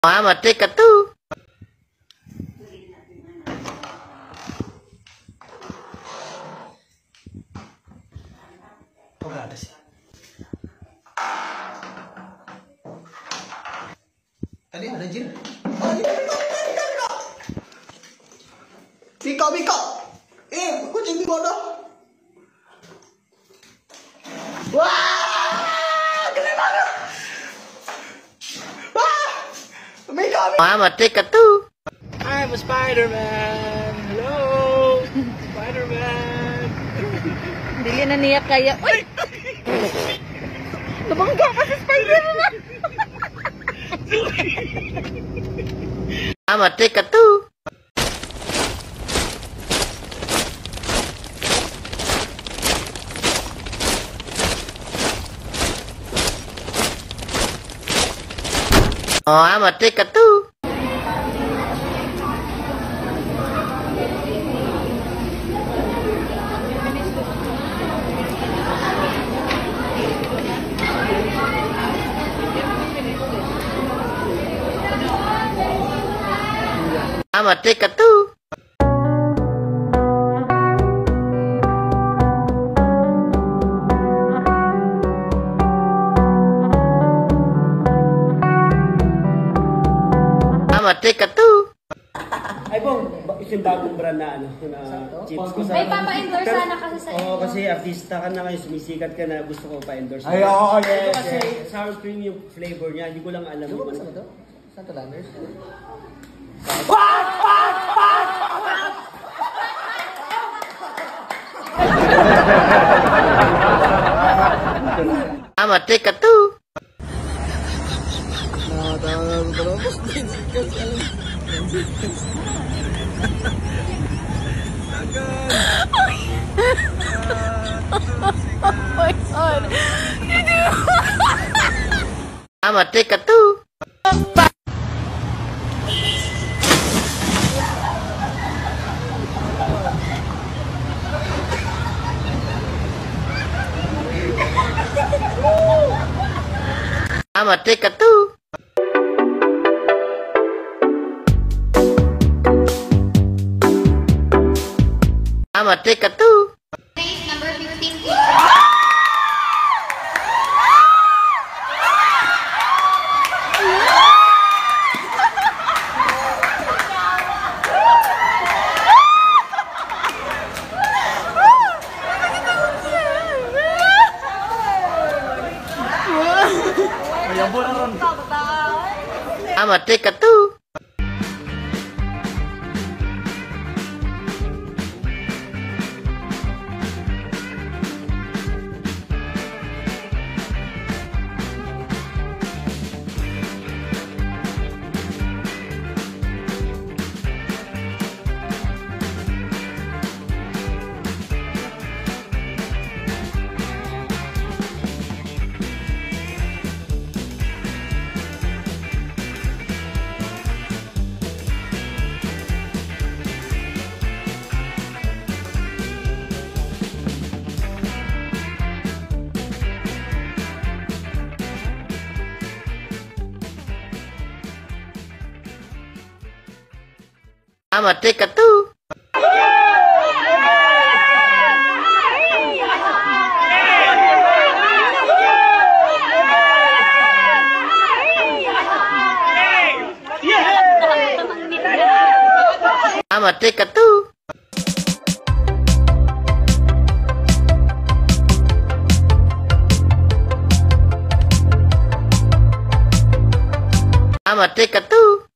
I'm a ticket too. Tadi ada jin. Biko. Kucing bodoh. Wah, gede banget. Wah, Biko. I'm a ticket too. I'm a Spider-Man. Hello, Spider-Man. Dili na niya kaya. Uy! Tumangga ka sa Spider-Man! I'm a ticket too. Oh, I'm a ticket too. I'm a ticket too. I'm a ticket too. Ay Bong, yung bagong brand na chips ko sa... Ay, papa-endorse sana kasi sa Oo, kasi artista ka na ngayon, sumisikat ka na, gusto ko pa-endorse. Ay, oo, Ito yes, kasi yes. sour cream yung flavor niya, hindi ko lang alam. Ano ba sa ito? Santa Landers? I'm a ticket too. Oh my God! I'm a ticket too. I'm a ticket too. I'm a ticket too. Race number 15. I'm a ticket too. I'm a ticket too. I'm a ticket too. I'm a ticket too.